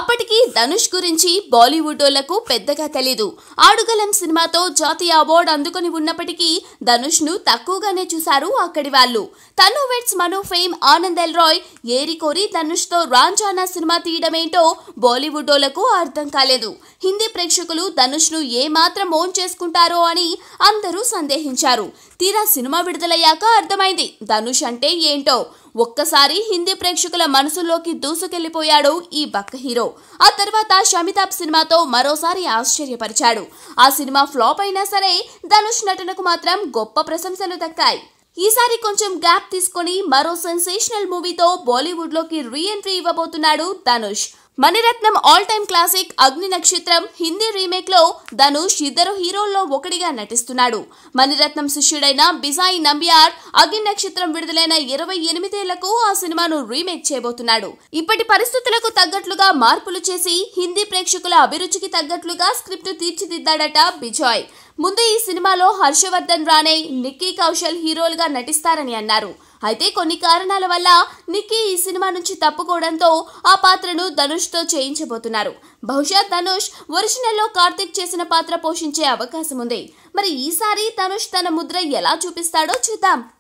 అప్పటికి ధనుష్ గురించి బాలీవుడ్ ఓళ్లకు పెద్దగా తెలీదు. ఆడుగలం సినిమాతో జాతీయ అవార్డు అందుకొని ఉన్నప్పటికీ ధనుష్ ను తక్కువగానే చూశారు అక్కడి వాళ్ళు. Tanu weds Manu fame Anand L Rai ఏరికోరి ధనుష్ తో రాంజానా సినిమా తీయడమేంటో బాలీవుడ్ ఓళ్లకు అర్థం కాలేదు. హిందీ ప్రేక్షకులు ధనుష్ ను ఏ మాత్రం ఓన్ చేసుకుంటారో అని అందరూ సందేహించారు. తీరా సినిమా విడుదలయ్యాక అర్థమైంది ధనుష్ అంటే ఏంటో. ఒక్కసారి హిందీ ప్రేక్షకుల మనసులోకి దూసుకెళ్లిపోయాడు ఈ బక్క హీరో. ఆ తర్వాత షమితాబ్ సినిమాతో మరోసారి ఆశ్చర్యపరిచాడు. ఆ సినిమా ఫ్లాప్ అయినా సరే ధనుష్ నటనకు మాత్రం గొప్ప ప్రశంసలు దక్కాయి. ఈసారి కొంచెం గ్యాప్ తీసుకొని మరో సెన్సేషనల్ మూవీతో బాలీవుడ్ లోకి రీ ఎంట్రీ ఇవ్వబోతున్నాడు Dhanush. Mani Ratnam all time classic Agni Nakshatram Hindi remake లో ధనుష్ ఇద్దరు హీరోల్లో ఒకటిగా నటిస్తున్నాడు. మణిరత్నం శిష్యుడైన బిజాయి నంబియార్ అగ్ని నక్షత్రం విడుదలైన 28 ఏళ్లకు ఆ సినిమాను రీమేక్ చేయబోతున్నాడు. ఇప్పటి పరిస్థితులకు తగ్గట్లుగా మార్పులు చేసి హిందీ ప్రేక్షకుల అభిరుచికి తగ్గట్లుగా స్క్రిప్ట్ తీర్చిదిద్దాడట బిజాయ్. ముందు ఈ సినిమాలో హర్షవర్ధన్ రాణే, నిక్కీ కౌశల్ హీరోలుగా నటిస్తారని అన్నారు. అయితే కొన్ని కారణాల వల్ల నిక్కీ ఈ సినిమా నుంచి తప్పుకోవడంతో ఆ పాత్రను ధనుష్ తో చేయించబోతున్నారు. బహుశా ధనుష్ ఒరిజినల్లో కార్తిక్ చేసిన పాత్ర పోషించే అవకాశం ఉంది. మరి ఈసారి ధనుష్ తన ముద్ర ఎలా చూపిస్తాడో చూద్దాం.